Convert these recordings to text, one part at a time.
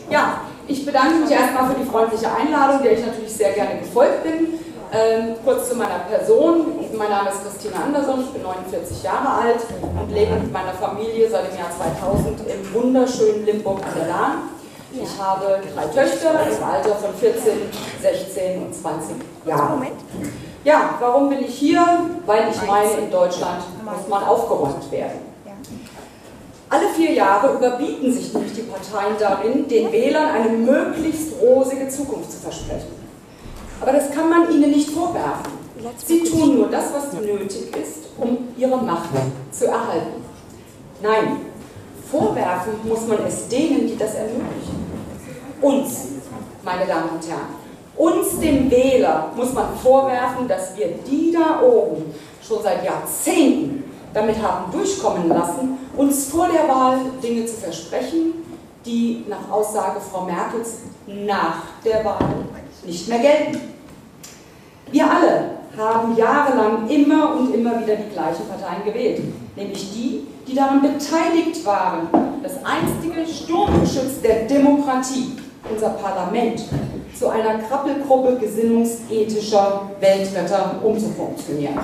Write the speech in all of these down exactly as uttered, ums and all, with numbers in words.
Ja, ich bedanke mich erstmal für die freundliche Einladung, der ich natürlich sehr gerne gefolgt bin. Ähm, kurz zu meiner Person. Mein Name ist Christina Anderson, ich bin neunundvierzig Jahre alt und lebe mit meiner Familie seit dem Jahr zweitausend im wunderschönen Limburg an der Lahn. Ich habe drei Töchter im Alter von vierzehn, sechzehn und zwanzig Jahren. Ja, warum bin ich hier? Weil ich meine, in Deutschland muss man aufgeräumt werden. Alle vier Jahre überbieten sich nämlich die Parteien darin, den Wählern eine möglichst rosige Zukunft zu versprechen. Aber das kann man ihnen nicht vorwerfen. Sie tun nur das, was nötig ist, um ihre Macht zu erhalten. Nein, vorwerfen muss man es denen, die das ermöglichen. Uns, meine Damen und Herren, uns, dem Wähler, muss man vorwerfen, dass wir die da oben schon seit Jahrzehnten damit haben durchkommen lassen, uns vor der Wahl Dinge zu versprechen, die nach Aussage Frau Merkels nach der Wahl nicht mehr gelten. Wir alle haben jahrelang immer und immer wieder die gleichen Parteien gewählt, nämlich die, die daran beteiligt waren, das einstige Sturmgeschütz der Demokratie, unser Parlament, zu einer Krabbelgruppe gesinnungsethischer Weltretter umzufunktionieren.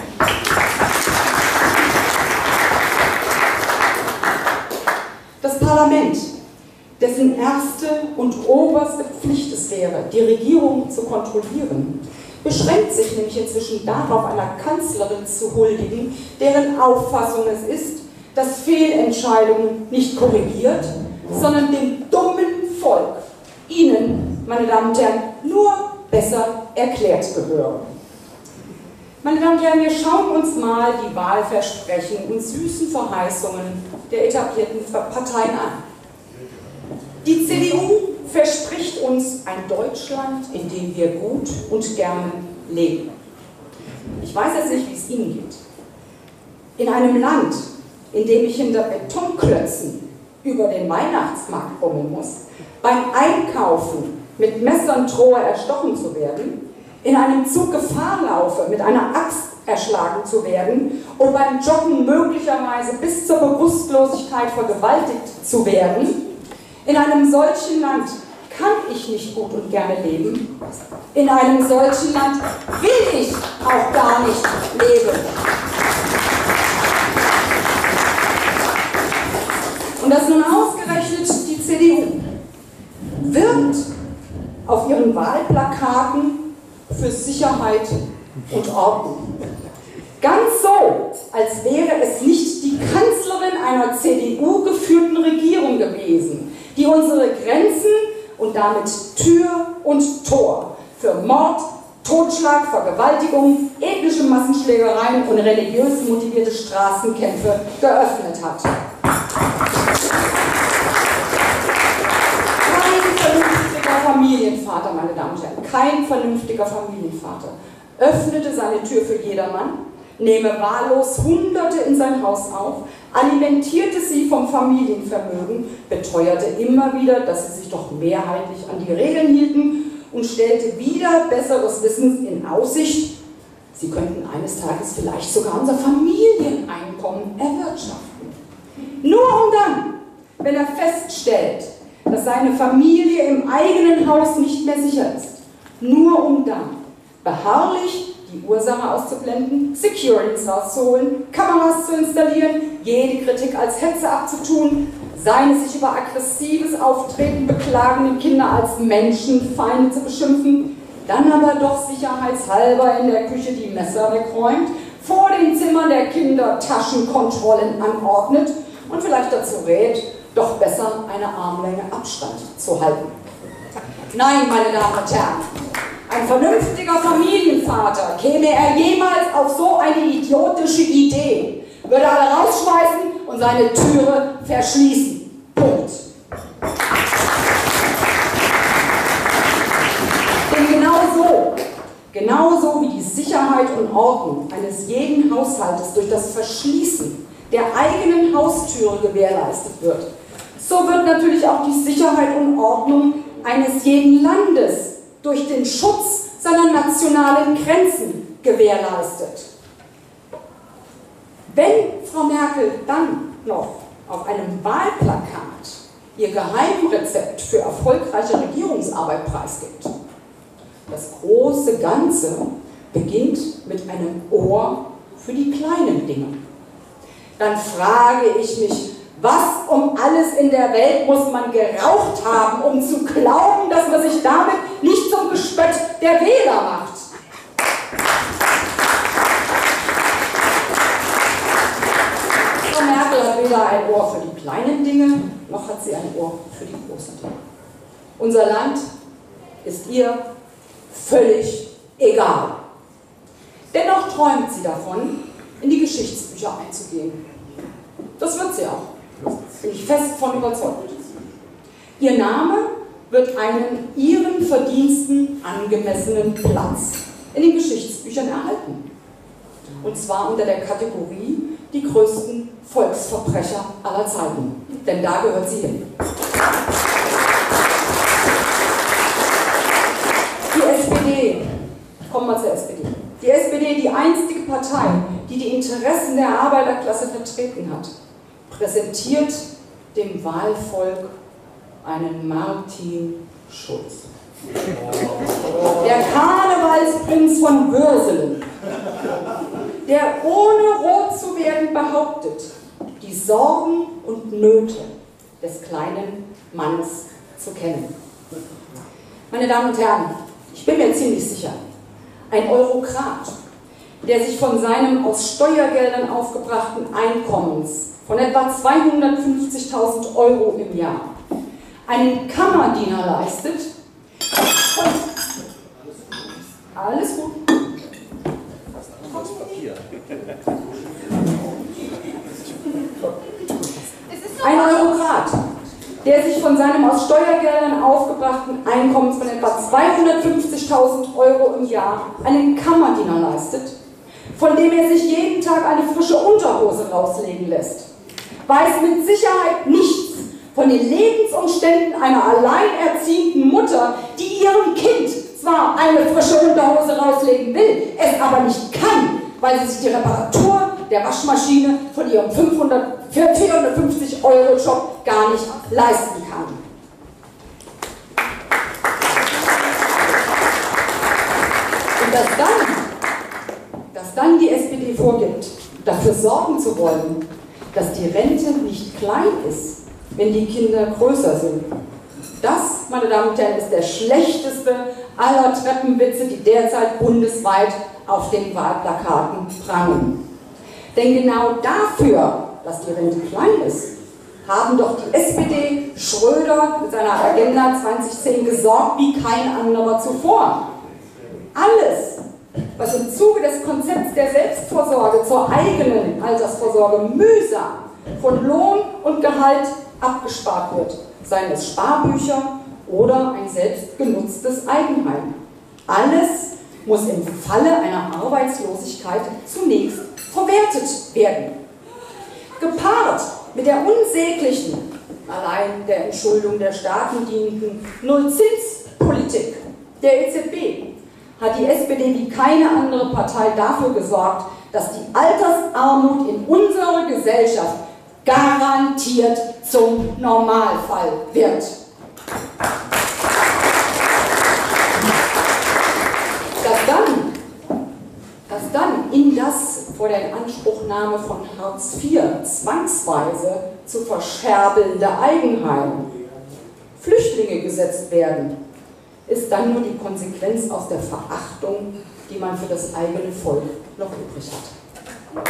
Das Parlament, dessen erste und oberste Pflicht es wäre, die Regierung zu kontrollieren, beschränkt sich nämlich inzwischen darauf, einer Kanzlerin zu huldigen, deren Auffassung es ist, dass Fehlentscheidungen nicht korrigiert, sondern dem dummen Volk, Ihnen, meine Damen und Herren, nur besser erklärt gehören. Meine Damen und Herren, wir schauen uns mal die Wahlversprechen und süßen Verheißungen der etablierten Parteien an. Die C D U verspricht uns ein Deutschland, in dem wir gut und gerne leben. Ich weiß jetzt nicht, wie es Ihnen geht. In einem Land, in dem ich hinter Betonklötzen über den Weihnachtsmarkt bummeln muss, beim Einkaufen mit Messer und Drohe erstochen zu werden, in einem Zug Gefahr laufe, mit einer Axt erschlagen zu werden und beim Joggen möglicherweise bis zur Bewusstlosigkeit vergewaltigt zu werden. In einem solchen Land kann ich nicht gut und gerne leben. In einem solchen Land will ich auch gar nicht leben. Und dass nun ausgerechnet die C D U wirbt auf ihren Wahlplakaten für Sicherheit und Ordnung. Ganz so, als wäre es nicht die Kanzlerin einer C D U-geführten Regierung gewesen, die unsere Grenzen und damit Tür und Tor für Mord, Totschlag, Vergewaltigung, ethnische Massenschlägereien und religiös motivierte Straßenkämpfe geöffnet hat. Familienvater, meine Damen und Herren, kein vernünftiger Familienvater, öffnete seine Tür für jedermann, nehme wahllos Hunderte in sein Haus auf, alimentierte sie vom Familienvermögen, beteuerte immer wieder, dass sie sich doch mehrheitlich an die Regeln hielten und stellte wieder besseres Wissens in Aussicht, sie könnten eines Tages vielleicht sogar unser Familieneinkommen erwirtschaften. Nur um dann, wenn er feststellt, dass seine Familie im eigenen Haus nicht mehr sicher ist, nur um dann beharrlich die Ursache auszublenden, Securities rauszuholen, Kameras zu installieren, jede Kritik als Hetze abzutun, seine sich über aggressives Auftreten beklagenden Kinder als Menschenfeinde zu beschimpfen, dann aber doch sicherheitshalber in der Küche die Messer wegräumt, vor den Zimmern der Kinder Taschenkontrollen anordnet und vielleicht dazu rät, doch besser eine Armlänge Abstand zu halten. Nein, meine Damen und Herren, ein vernünftiger Familienvater, käme er jemals auf so eine idiotische Idee, würde alle rausschmeißen und seine Türe verschließen. Punkt. Denn genau so, genauso wie die Sicherheit und Ordnung eines jeden Haushaltes durch das Verschließen der eigenen Haustüre gewährleistet wird, so wird natürlich auch die Sicherheit und Ordnung eines jeden Landes durch den Schutz seiner nationalen Grenzen gewährleistet. Wenn Frau Merkel dann noch auf einem Wahlplakat ihr Geheimrezept für erfolgreiche Regierungsarbeit preisgibt. Das große Ganze beginnt mit einem Ohr für die kleinen Dinge. Dann frage ich mich, was um alles in der Welt muss man geraucht haben, um zu glauben, dass man sich damit nicht zum Gespött der Wähler macht? Frau Merkel hat weder ein Ohr für die kleinen Dinge, noch hat sie ein Ohr für die großen Dinge. Unser Land ist ihr völlig egal. Dennoch träumt sie davon, in die Geschichtsbücher einzugehen. Das wird sie auch. Bin ich fest von überzeugt. Ihr Name wird einen ihren Verdiensten angemessenen Platz in den Geschichtsbüchern erhalten. Und zwar unter der Kategorie die größten Volksverbrecher aller Zeiten. Denn da gehört sie hin. Die S P D, kommen wir zur S P D. Die S P D, die einstige Partei, die die Interessen der Arbeiterklasse vertreten hat, präsentiert dem Wahlvolk einen Martin Schulz. Der Karnevalsprinz von Würselen, der ohne rot zu werden behauptet, die Sorgen und Nöte des kleinen Mannes zu kennen. Meine Damen und Herren, ich bin mir ziemlich sicher, ein Eurokrat, der sich von seinem aus Steuergeldern aufgebrachten Einkommens von etwa zweihundertfünfzigtausend Euro im Jahr einen Kammerdiener leistet. Alles gut. Ein Eurokrat, der sich von seinem aus Steuergeldern aufgebrachten Einkommens von etwa zweihundertfünfzigtausend Euro im Jahr einen Kammerdiener leistet, von dem er sich jeden Tag eine frische Unterhose rauslegen lässt, weiß mit Sicherheit nichts von den Lebensumständen einer alleinerziehenden Mutter, die ihrem Kind zwar eine frische Unterhose rauslegen will, es aber nicht kann, weil sie sich die Reparatur der Waschmaschine von ihrem vierhundertfünfzig Euro Job gar nicht leisten kann. Und dass dann, dass dann die S P D vorgibt, dafür sorgen zu wollen, dass die Rente nicht klein ist, wenn die Kinder größer sind. Das, meine Damen und Herren, ist der schlechteste aller Treppenwitze, die derzeit bundesweit auf den Wahlplakaten prangen. Denn genau dafür, dass die Rente klein ist, haben doch die S P D Schröder mit seiner Agenda zweitausendzehn gesorgt wie kein anderer zuvor. Alles, was im Zuge des Konzepts der Selbstvorsorge zur eigenen Altersvorsorge mühsam von Lohn und Gehalt abgespart wird, seien es Sparbücher oder ein selbstgenutztes Eigenheim. Alles muss im Falle einer Arbeitslosigkeit zunächst verwertet werden. Gepaart mit der unsäglichen, allein der Entschuldung der Staaten dienenden Nullzinspolitik der E Z B hat die S P D wie keine andere Partei dafür gesorgt, dass die Altersarmut in unserer Gesellschaft garantiert zum Normalfall wird. Dass dann, dass dann in das vor der Inanspruchnahme von Hartz vier zwangsweise zu verscherbelnde Eigenheim Flüchtlinge gesetzt werden, ist dann nur die Konsequenz aus der Verachtung, die man für das eigene Volk noch übrig hat.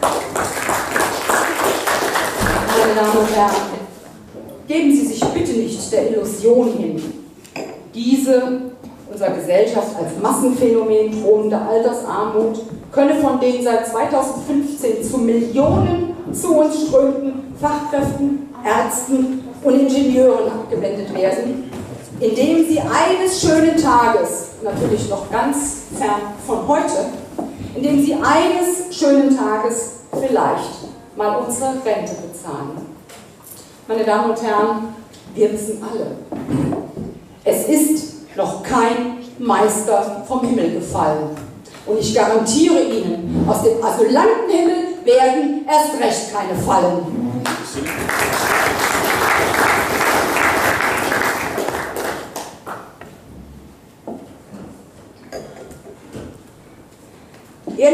Meine Damen und Herren, geben Sie sich bitte nicht der Illusion hin, diese unserer Gesellschaft als Massenphänomen drohende Altersarmut könne von den seit zweitausendfünfzehn zu Millionen zu uns strömenden Fachkräften, Ärzten und Ingenieuren abgewendet werden, indem sie eines schönen Tages, natürlich noch ganz fern von heute, indem sie eines schönen Tages vielleicht mal unsere Rente bezahlen. Meine Damen und Herren, wir wissen alle, es ist noch kein Meister vom Himmel gefallen. Und ich garantiere Ihnen, aus dem Asylantenhimmel werden erst recht keine fallen.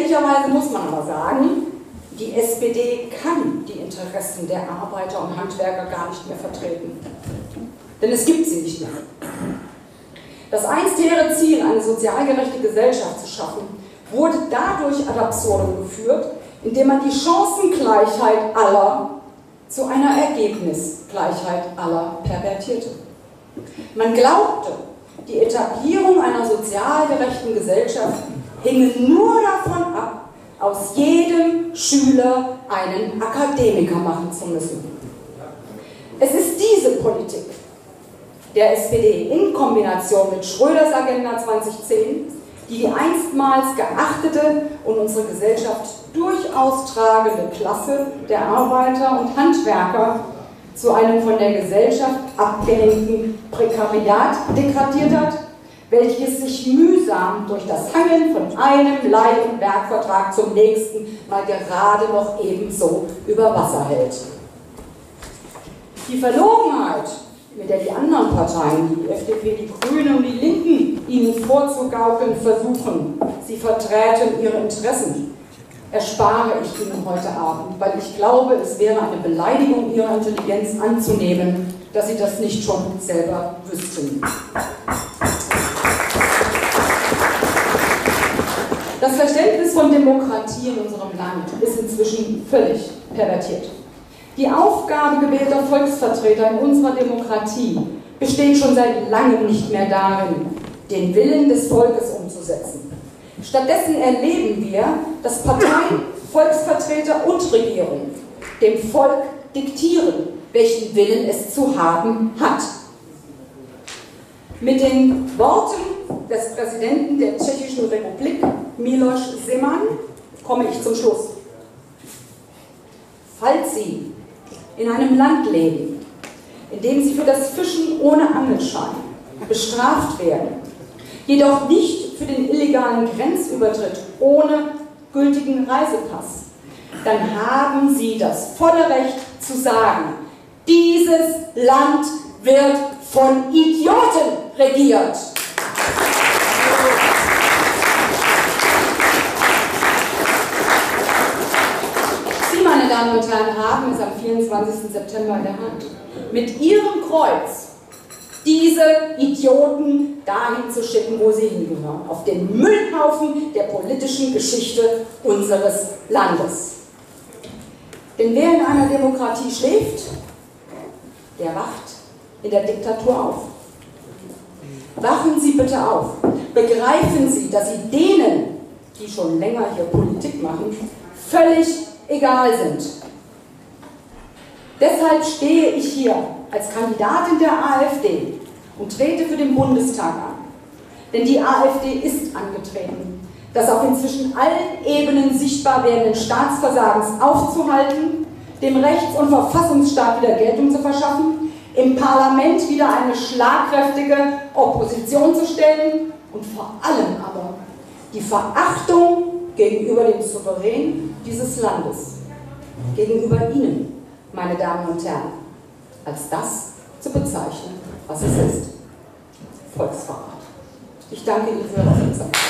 Ehrlicherweise muss man aber sagen, die S P D kann die Interessen der Arbeiter und Handwerker gar nicht mehr vertreten. Denn es gibt sie nicht mehr. Das einst hehre Ziel, eine sozial gerechte Gesellschaft zu schaffen, wurde dadurch ad absurdum geführt, indem man die Chancengleichheit aller zu einer Ergebnisgleichheit aller pervertierte. Man glaubte, die Etablierung einer sozial gerechten Gesellschaft hinge nur davon ab, aus jedem Schüler einen Akademiker machen zu müssen. Es ist diese Politik der S P D in Kombination mit Schröders Agenda zweitausendzehn, die die einstmals geachtete und unsere Gesellschaft durchaus tragende Klasse der Arbeiter und Handwerker zu einem von der Gesellschaft abgehängten Prekariat degradiert hat, welches sich mühsam durch das Hangeln von einem Leih- und Werkvertrag zum nächsten mal gerade noch ebenso über Wasser hält. Die Verlogenheit, mit der die anderen Parteien, die F D P, die Grünen und die Linken, ihnen vorzugaukeln versuchen, sie vertreten ihre Interessen, erspare ich Ihnen heute Abend, weil ich glaube, es wäre eine Beleidigung Ihrer Intelligenz anzunehmen, dass Sie das nicht schon selber wüssten. Das Verständnis von Demokratie in unserem Land ist inzwischen völlig pervertiert. Die Aufgabe gewählter Volksvertreter in unserer Demokratie besteht schon seit langem nicht mehr darin, den Willen des Volkes umzusetzen. Stattdessen erleben wir, dass Parteien, Volksvertreter und Regierung dem Volk diktieren, welchen Willen es zu haben hat. Mit den Worten des Präsidenten der Tschechischen Republik, Miloš Zeman, komme ich zum Schluss. Falls Sie in einem Land leben, in dem Sie für das Fischen ohne Angelschein bestraft werden, jedoch nicht für den illegalen Grenzübertritt ohne gültigen Reisepass, dann haben Sie das volle Recht zu sagen, dieses Land wird von Idioten regiert. Sie, meine Damen und Herren, haben es am vierundzwanzigsten September in der Hand, mit Ihrem Kreuz diese Idioten dahin zu schicken, wo sie hingehören, auf den Müllhaufen der politischen Geschichte unseres Landes. Denn wer in einer Demokratie schläft, der wacht in der Diktatur auf. Wachen Sie bitte auf. Begreifen Sie, dass Sie denen, die schon länger hier Politik machen, völlig egal sind. Deshalb stehe ich hier als Kandidatin der AfD und trete für den Bundestag an. Denn die AfD ist angetreten, das auf inzwischen allen Ebenen sichtbar werdenden Staatsversagens aufzuhalten, dem Rechts- und Verfassungsstaat wieder Geltung zu verschaffen, im Parlament wieder eine schlagkräftige Opposition zu stellen und vor allem aber die Verachtung gegenüber dem Souverän dieses Landes, gegenüber Ihnen, meine Damen und Herren, als das zu bezeichnen, was es ist: Volksverrat. Ich danke Ihnen für Ihre Aufmerksamkeit.